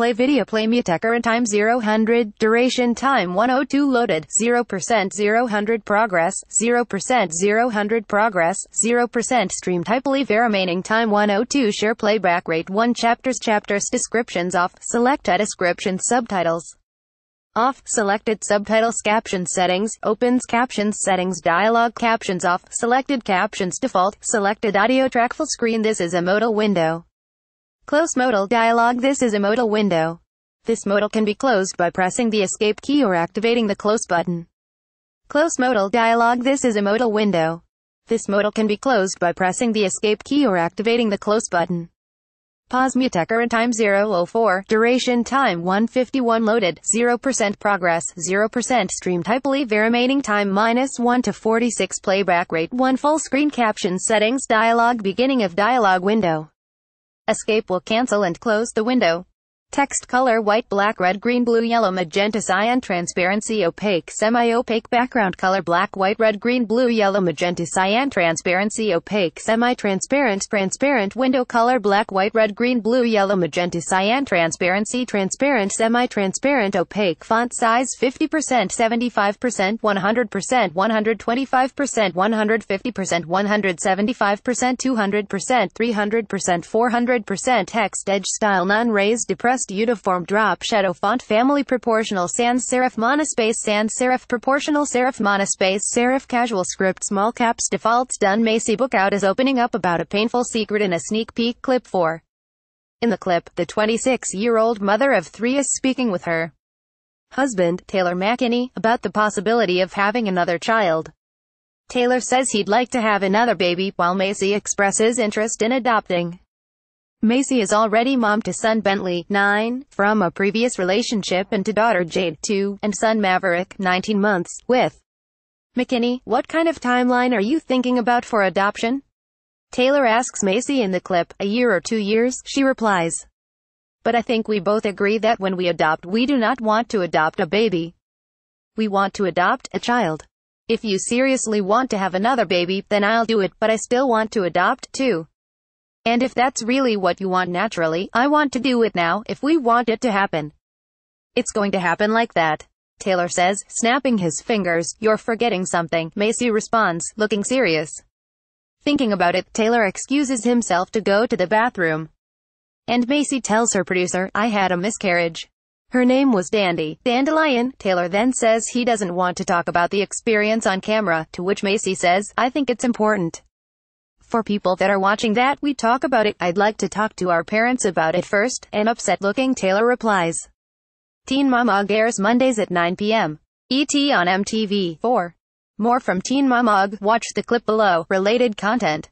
play video, play mute current time 0-100, duration time 102, loaded 0%, 0-100 progress 0%, 0-100 progress 0%, stream type leave remaining time 102, share playback rate 1, chapters descriptions off, select description subtitles off, selected subtitles, caption settings, opens captions settings, dialogue captions off, selected captions default, selected audio track full screen. This is a modal window. Close modal dialog. This is a modal window. This modal can be closed by pressing the escape key or activating the close button. Close modal dialog. This is a modal window. This modal can be closed by pressing the escape key or activating the close button. Pause mute current time 0-04, duration time 151, loaded 0% progress 0%, stream type leave remaining time -1 to 46, playback rate 1, full screen caption settings, dialog, beginning of dialog window. Escape will cancel and close the window. Text color white, black, red, green, blue, yellow, magenta, cyan, transparency, opaque, semi-opaque, background color black, white, red, green, blue, yellow, magenta, cyan, transparency, opaque, semi-transparent, transparent, window color black, white, red, green, blue, yellow, magenta, cyan, transparency, transparent, semi-transparent, opaque, font size 50%, 75%, 100%, 125%, 150%, 175%, 200%, 300%, 400%, text edge style non-raised, depressed, uniform, drop shadow, font family proportional, sans serif, monospace, sans serif, proportional, serif, monospace, serif, casual, script, small caps, defaults, done. Macy book out is opening up about a painful secret in a sneak peek clip 4. In the clip, the 26-year-old mother of 3 is speaking with her husband, Taylor McKinney, about the possibility of having another child. Taylor says he'd like to have another baby, while Macy expresses interest in adopting. Macy is already mom to son Bentley, 9, from a previous relationship, and to daughter Jade, 2, and son Maverick, 19 months, with McKinney. What kind of timeline are you thinking about for adoption? Taylor asks Macy in the clip. A year or 2 years, she replies. But I think we both agree that when we adopt, we do not want to adopt a baby. We want to adopt a child. If you seriously want to have another baby, then I'll do it, but I still want to adopt too. And if that's really what you want naturally, I want to do it now, if we want it to happen. It's going to happen like that, Taylor says, snapping his fingers. You're forgetting something, Macy responds, looking serious. Thinking about it, Taylor excuses himself to go to the bathroom. And Macy tells her producer, I had a miscarriage. Her name was Dandy, Dandelion. Taylor then says he doesn't want to talk about the experience on camera, to which Macy says, I think it's important for people that are watching that we talk about it. I'd like to talk to our parents about it first. An upset-looking Taylor replies. Teen Mom Og airs Mondays at 9 p.m. ET on MTV. 4. More from Teen Mom Og. Watch the clip below. Related content.